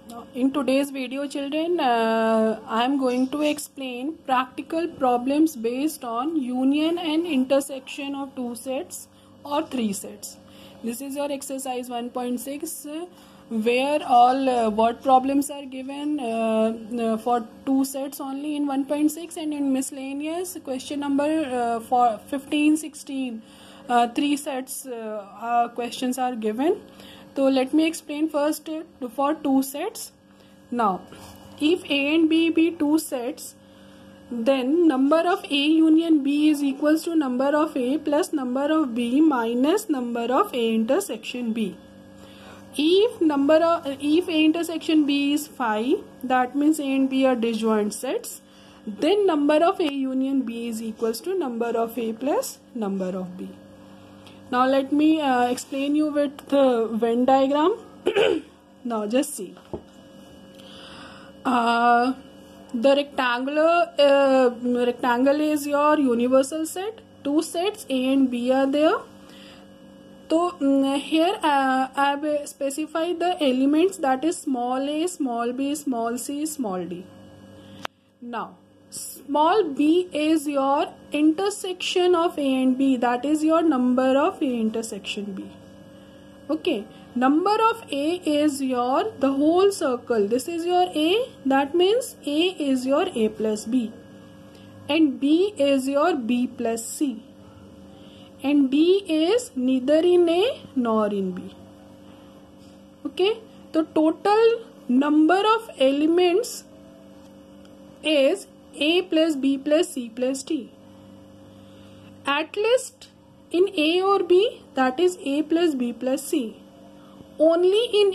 In today's video, children, I am going to explain practical problems based on union and intersection of two sets or three sets. This is your exercise 1.6 where all word problems are given for two sets only in 1.6, and in miscellaneous question number for 15, 16, three sets questions are given. So let me explain first for two sets. Now, if A and B be two sets, then number of A union B is equals to number of A plus number of B minus number of A intersection B. If A intersection B is 5, that means A and B are disjoint sets. Then number of A union B is equals to number of A plus number of B. Now let me explain you with the Venn diagram. Now just see. The rectangle is your universal set. Two sets A and B are there. So here I have specified the elements, that is small a, small b, small c, small d. Now small b is your intersection of A and B, that is your number of A intersection B. Okay, number of A is your the whole circle. This is your A, that means A is your A plus B, and B is your B plus C, and D is neither in A nor in B. Okay, the total number of elements is A plus B plus C plus D. At least in A or B, that is A plus B plus C. Only in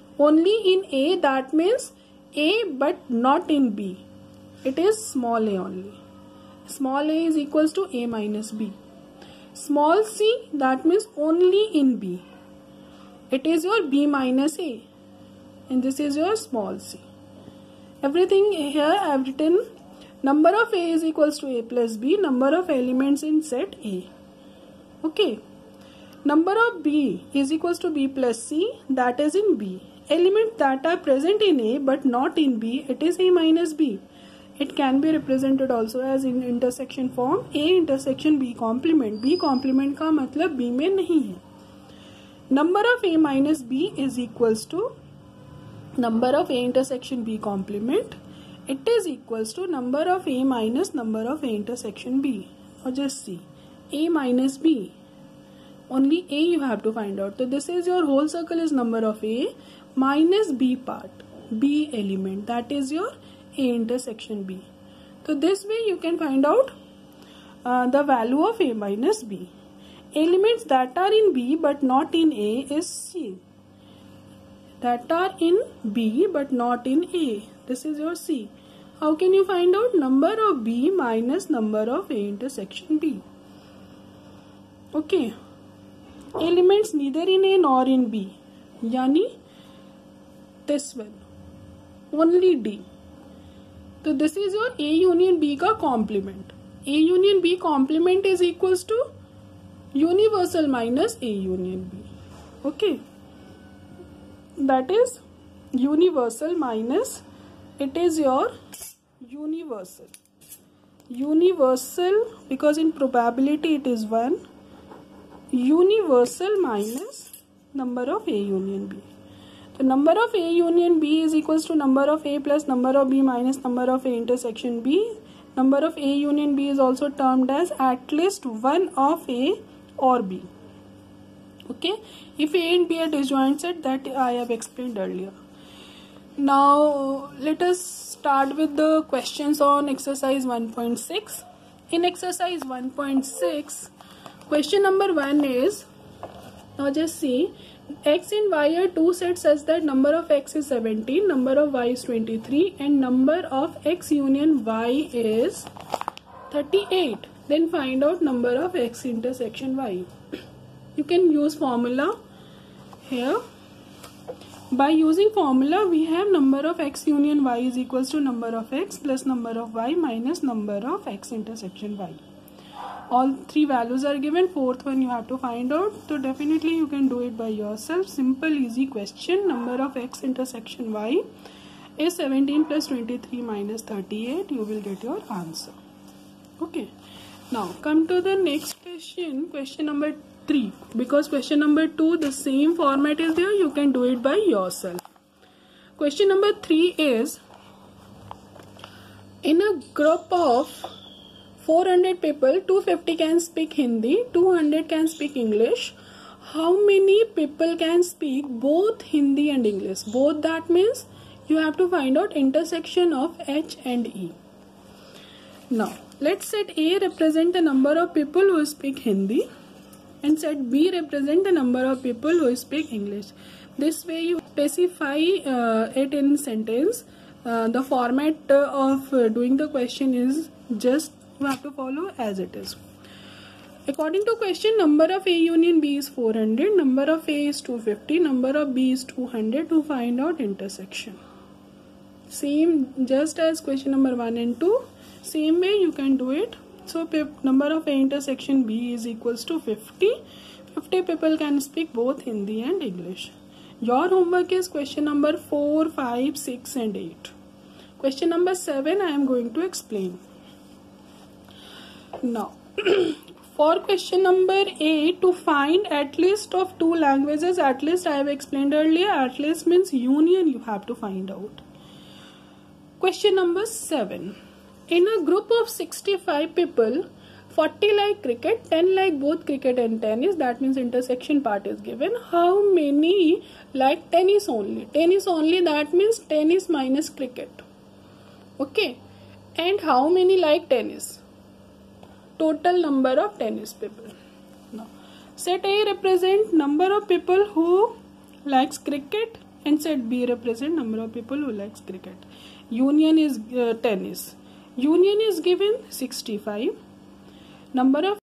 A, that means A but not in B. It is small a only. Small a is equals to A minus B. Small c, that means only in B. It is your B minus A. And this is your small c. Everything here I have written. Number of A is equals to A plus B, number of elements in set A. Okay. Number of B is equals to B plus C, that is in B. Elements that are present in A but not in B, it is A minus B. It can be represented also as in intersection form A intersection B complement. B complement का मतलब B में नहीं है. Number of A minus B is equals to number of A intersection B complement. It is equals to number of A minus number of A intersection B. Or just see, A minus B, only A you have to find out. So this is your whole circle is number of A minus B part, B element, that is your A intersection B. So this way you can find out the value of A minus B. Elements that are in B but not in A is C. That are in B but not in A. This is your C. How can you find out? Number of B minus number of A intersection B. Okay. Elements neither in A nor in B. Yani this one. Only D. So this is your A union B ka complement. A union B complement is equals to universal minus A union B. Okay. That is universal minus, it is your universal because in probability it is 1, universal minus number of A union B. The number of A union B is equals to number of A plus number of B minus number of A intersection B. Number of A union B is also termed as at least one of A or B. Okay, if A and B are disjoint set, that I have explained earlier. Now let us start with the questions on exercise 1.6. In exercise 1.6, question number 1 is, now just see, X and Y are two sets such that number of X is 17, number of Y is 23 and number of X union Y is 38. Then find out number of X intersection Y. You can use formula here. By using formula, we have number of X union Y is equals to number of X plus number of Y minus number of X intersection Y. all three values are given, fourth one you have to find out. So definitely you can do it by yourself. Simple easy question. Number of x intersection y is 17 plus 23 minus 38. You will get your answer. Okay, now come to the next question, question number 3. Because question number 2 the same format is there, you can do it by yourself. Question number 3 is, in a group of 400 people, 250 can speak Hindi, 200 can speak English. How many people can speak both Hindi and English? Both, that means you have to find out intersection of H and E. Now, let's set A represent the number of people who speak Hindi and set B represent the number of people who speak English. This way you specify it in sentence. The format of doing the question is just you have to follow as it is. According to question, number of A union B is 400, number of A is 250, number of B is 200 to find out intersection. Same just as question number 1 and 2, same way you can do it. So number of A intersection B is equals to 50. 50 people can speak both Hindi and English. Your homework is question number 4, 5, 6 and 8. Question number 7 I am going to explain. Now, for question number 8, to find at least of 2 languages, at least I have explained earlier, at least means union you have to find out. Question number 7. In a group of 65 people, 40 like cricket, 10 like both cricket and tennis, that means intersection part is given. How many like tennis only? Tennis only, that means tennis minus cricket. Okay. And how many like tennis? Total number of tennis people. Now, set A represent number of people who likes cricket and set B represent number of people who likes cricket. Union is tennis. Union is given 65. Number of